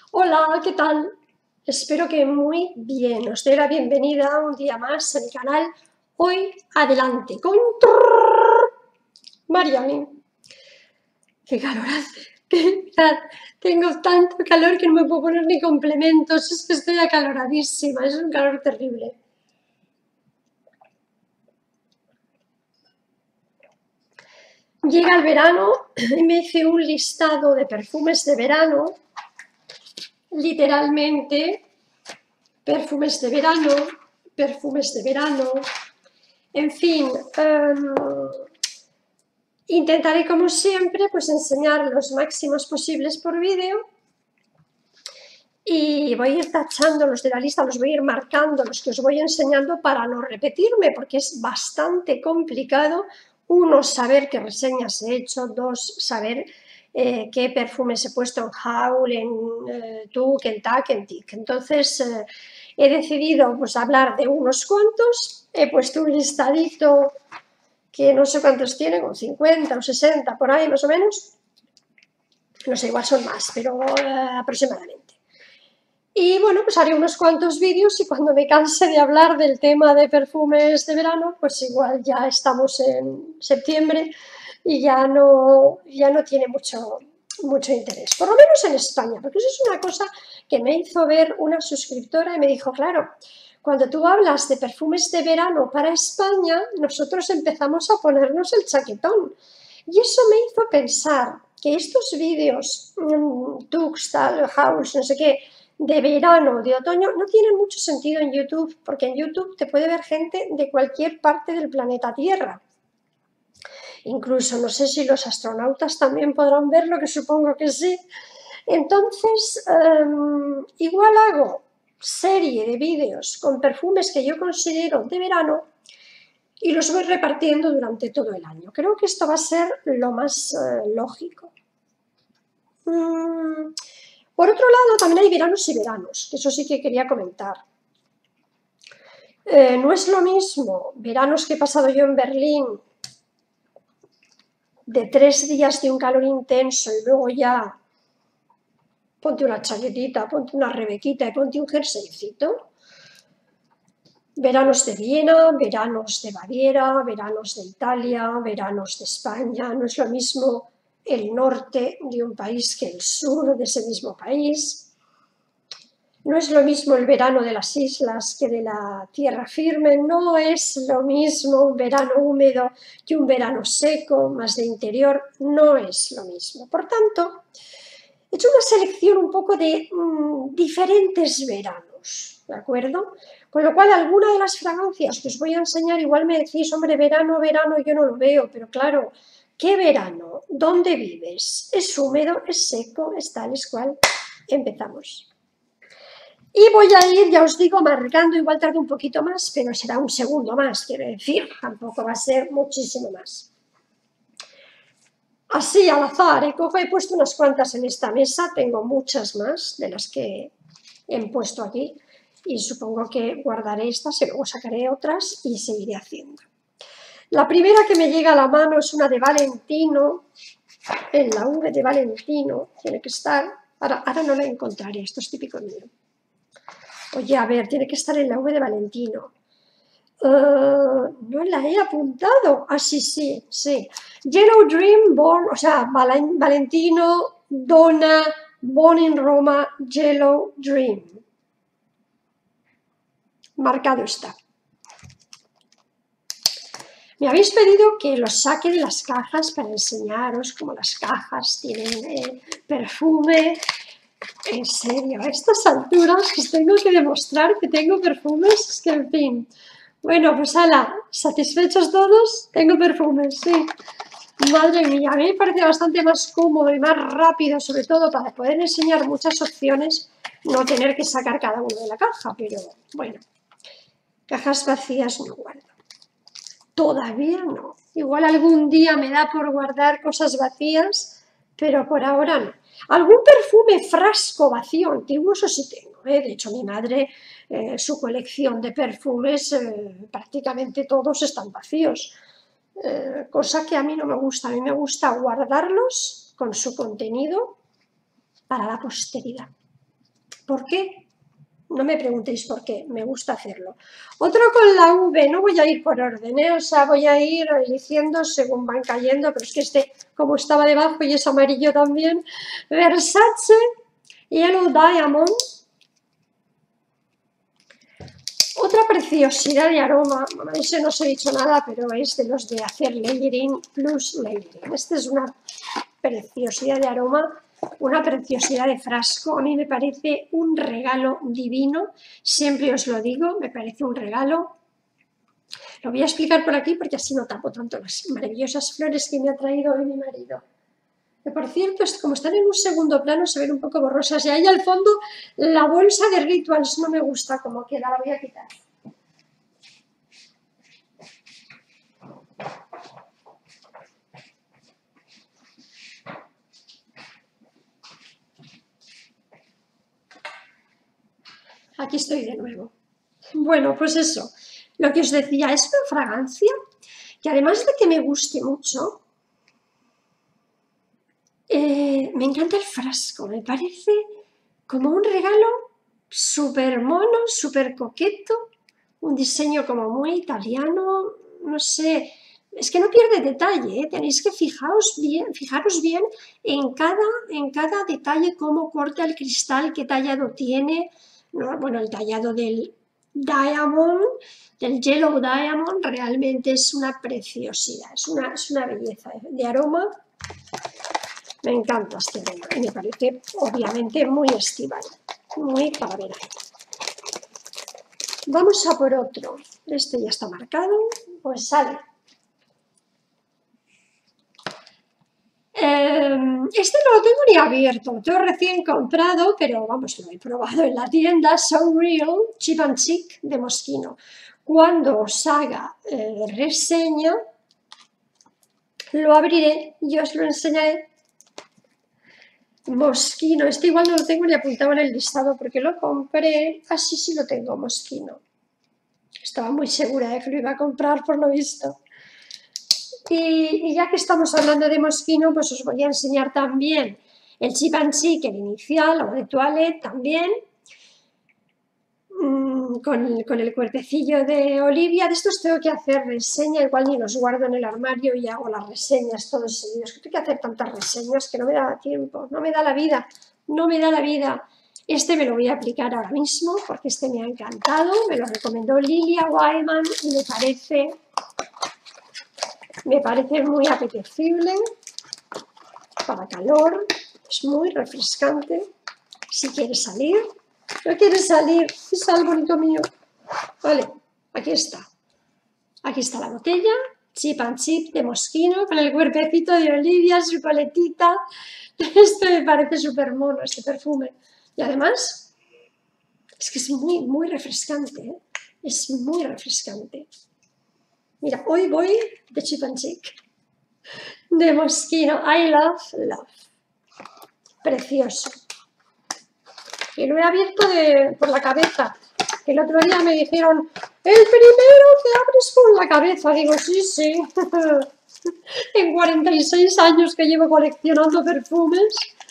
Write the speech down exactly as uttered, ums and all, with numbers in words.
Hola, ¿qué tal? Espero que muy bien. Os doy la bienvenida un día más a mi canal. Hoy adelante con Mariami. ¡Qué calor hace! ¡Qué calor! Tengo tanto calor que no me puedo poner ni complementos. Es que estoy acaloradísima. Es un calor terrible. Llega el verano y me hice un listado de perfumes de verano. Literalmente, perfumes de verano, perfumes de verano. En fin, um, intentaré como siempre pues enseñar los máximos posibles por vídeo y voy a ir tachando los de la lista, los voy a ir marcando, los que os voy enseñando para no repetirme, porque es bastante complicado, uno, saber qué reseñas he hecho, dos, saber eh, qué perfumes he puesto en Haul, en eh, Tuk, en Tac, en Tic. Entonces eh, he decidido pues hablar de unos cuantos, he puesto un listadito que no sé cuántos tiene, con cincuenta o sesenta por ahí más o menos, no sé, igual son más, pero eh, aproximadamente. Y bueno, pues haré unos cuantos vídeos y cuando me canse de hablar del tema de perfumes de verano, pues igual ya estamos en septiembre y ya no, ya no tiene mucho, mucho interés, por lo menos en España, porque eso es una cosa que me hizo ver una suscriptora y me dijo, claro, cuando tú hablas de perfumes de verano para España, nosotros empezamos a ponernos el chaquetón. Y eso me hizo pensar que estos vídeos, mmm, Tux, tal, House, no sé qué, de verano, de otoño, no tienen mucho sentido en YouTube, porque en YouTube te puede ver gente de cualquier parte del planeta Tierra. Incluso, no sé si los astronautas también podrán verlo, que supongo que sí. Entonces, um, igual hago serie de vídeos con perfumes que yo considero de verano y los voy repartiendo durante todo el año. Creo que esto va a ser lo más uh, lógico. Mm, por otro lado, también hay veranos y veranos, que eso sí que quería comentar. Eh, no es lo mismo veranos que he pasado yo en Berlín, de tres días de un calor intenso y luego ya ponte una chaquetita, ponte una rebequita y ponte un jerseycito. Veranos de Viena, veranos de Baviera, veranos de Italia, veranos de España. No es lo mismo el norte de un país que el sur de ese mismo país. No es lo mismo el verano de las islas que de la tierra firme, no es lo mismo un verano húmedo que un verano seco, más de interior, no es lo mismo. Por tanto, he hecho una selección un poco de mmm, diferentes veranos, ¿de acuerdo? Con lo cual, alguna de las fragancias que os voy a enseñar, igual me decís, hombre, verano, verano, yo no lo veo, pero claro, ¿qué verano? ¿Dónde vives? ¿Es húmedo? ¿Es seco? ¿Es tal? ¿Es cual? Empezamos. Y voy a ir, ya os digo, marcando, igual tarde un poquito más, pero será un segundo más, quiero decir, tampoco va a ser muchísimo más. Así, al azar, ¿eh? Cojo, he puesto unas cuantas en esta mesa, tengo muchas más de las que he puesto aquí, y supongo que guardaré estas y luego sacaré otras y seguiré haciendo. La primera que me llega a la mano es una de Valentino, en la V de Valentino, tiene que estar, ahora, ahora no la encontraré, esto es típico mío. Oye, a ver, tiene que estar en la V de Valentino. Uh, no la he apuntado. Ah, sí, sí, sí. Yellow Dream, Born, o sea, Val Valentino, Donna, Born in Roma, Yellow Dream. Marcado está. Me habéis pedido que los saque de las cajas para enseñaros cómo las cajas tienen eh, perfume. En serio, a estas alturas os tengo que demostrar que tengo perfumes, es que en fin. Bueno, pues ala, ¿satisfechos todos? Tengo perfumes, sí. Madre mía, a mí me parece bastante más cómodo y más rápido, sobre todo para poder enseñar muchas opciones, no tener que sacar cada uno de la caja, pero bueno, cajas vacías no guardo. Todavía no. Igual algún día me da por guardar cosas vacías, pero por ahora no. Algún perfume frasco vacío antiguo, eso sí tengo, ¿eh? De hecho, mi madre, eh, su colección de perfumes, eh, prácticamente todos están vacíos. Eh, cosa que a mí no me gusta. A mí me gusta guardarlos con su contenido para la posteridad. ¿Por qué? No me preguntéis por qué, me gusta hacerlo. Otro con la V, no voy a ir por orden, ¿eh? O sea, voy a ir eligiendo según van cayendo, pero es que este, como estaba debajo y es amarillo también, Versace Yellow Diamond. Otra preciosidad de aroma, ese no os he dicho nada, pero es de los de hacer layering plus layering. Esta es una preciosidad de aroma, una preciosidad de frasco. A mí me parece un regalo divino, siempre os lo digo, me parece un regalo. Lo voy a explicar por aquí porque así no tapo tanto las maravillosas flores que me ha traído hoy mi marido. Que por cierto, como están en un segundo plano, se ven un poco borrosas. Y ahí al fondo la bolsa de Rituals no me gusta como queda, la voy a quitar. Aquí estoy de nuevo. Bueno, pues eso, lo que os decía, es una fragancia que además de que me guste mucho, eh, me encanta el frasco, me parece como un regalo súper mono, súper coqueto, un diseño como muy italiano, no sé, es que no pierde detalle, ¿eh? Tenéis que fijaros bien, fijaros bien en cada, en cada detalle, cómo corta el cristal, qué tallado tiene, ¿no? Bueno, el tallado del diamond, del yellow diamond, realmente es una preciosidad, es una, es una belleza de aroma. Me encanta este aroma y me parece obviamente muy estival, muy para verano. Vamos a por otro. Este ya está marcado, pues sale. Eh, este no lo tengo ni abierto, lo tengo recién comprado, pero vamos, lo he probado en la tienda. So Real Cheap and Chic de Moschino. Cuando os haga eh, reseña, lo abriré y os lo enseñaré. Moschino, este igual no lo tengo ni apuntado en el listado porque lo compré. Ah, sí, sí lo tengo, Moschino. Estaba muy segura de que lo iba a comprar por lo visto. Y, y ya que estamos hablando de Moschino, pues os voy a enseñar también el Cheap and Chic, el inicial, o de Toilette también, mmm, con, con el cuerpecillo de Olivia. De estos tengo que hacer reseña, igual ni los guardo en el armario y hago las reseñas todos seguidos. Tengo que hacer tantas reseñas que no me da tiempo, no me da la vida, no me da la vida. Este me lo voy a aplicar ahora mismo porque este me ha encantado, me lo recomendó Lilia Wyman y me parece... Me parece muy apetecible, para calor, es muy refrescante. Si quieres salir, no quieres salir, sal, bonito mío. Vale, aquí está. Aquí está la botella, Cheap and Chic de Moschino, con el cuerpecito de Olivia, su coletita. Este me parece súper mono, este perfume. Y además, es que es muy, muy refrescante, ¿eh? Es muy refrescante. Mira, hoy voy de Cheap and Chic, de Moschino, I love, love. Precioso. Y lo he abierto de, por la cabeza. El otro día me dijeron, el primero que abres por la cabeza. Digo, sí, sí. En cuarenta y seis años que llevo coleccionando perfumes,